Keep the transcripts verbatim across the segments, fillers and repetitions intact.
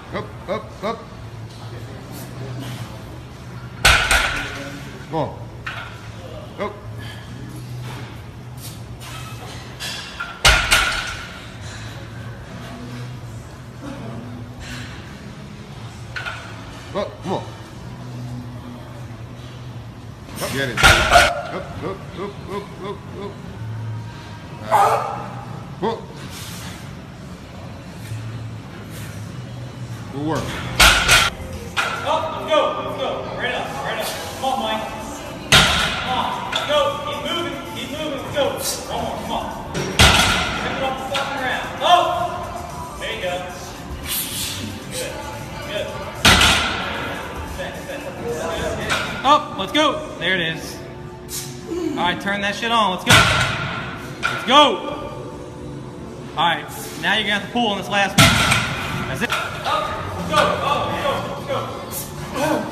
Up, up, up. Come on. Up. Up, come on. Up, get it. Up, up, up, up, up, up. Right. Come on. Good work. Up, let's go, let's go. Right up, right up. Come on, Mike. Come on, let's go. Keep moving, keep moving, let's go. One more, come on. Pick it up the fucking round. Oh! There you go. Good, good. Oh, let's go. There it is. All right, turn that shit on. Let's go. Let's go. All right, now you're gonna have to pull on this last one. That's it. Up. Let's go. Oh, let's go. Let's go.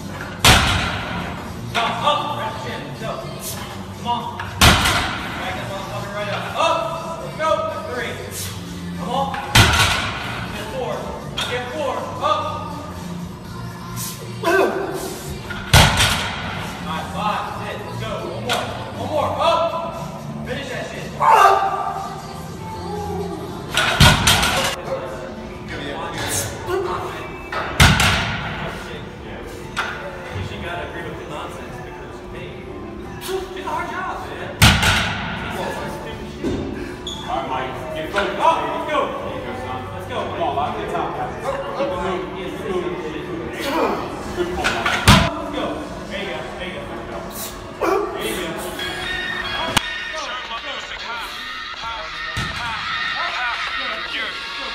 Come on, up. Wrap the chin. Let's go. Come on. Drag that motherfucker right up. Up. Let's go. That's three. Come on. Get four. Get four. Up. Alright, five, that's it. Let's go. One more. One more. Up. Finish that shit. She got to agree with the nonsense because hey, she did a hard job, man. Alright, Mike. Get focused. Oh, let's go. Let's go. Come on, lock the top, guys. Keep it moving. Yes, keep moving. Good pull. Let's go. There you go. There you go. There you go. Turn my music high, high, high, high. Yeah.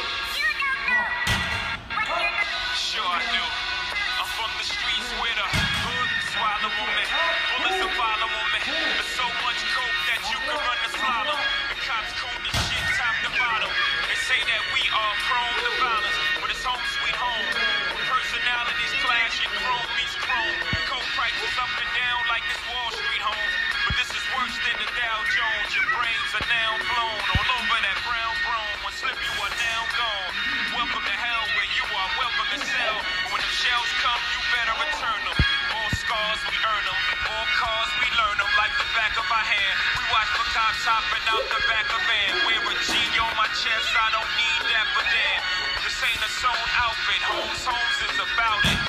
Sure I do. I'm from the streets where the hood swallow on me. Bullets will follow on me. There's so much coke that you can run the slalom. The cops cool this shit top to bottom. They say that we are prone to violence, but it's home sweet home. Personalities clash and chrome meets chrome. Coke prices up and down like this Wall Street home. But this is worse than the Dow Jones. Your brains are now blown all over that brown brome. One slip you are now gone. Welcome to hell where you are welcome to sell. When the shells come, you better return them. All scars, we earn them. All cars, we learn them like the back of our hand. We watch for cops hopping out the back of van. Wear a G on my chest, I don't need that, but then this ain't a sewn outfit. Holmes, Holmes is about it.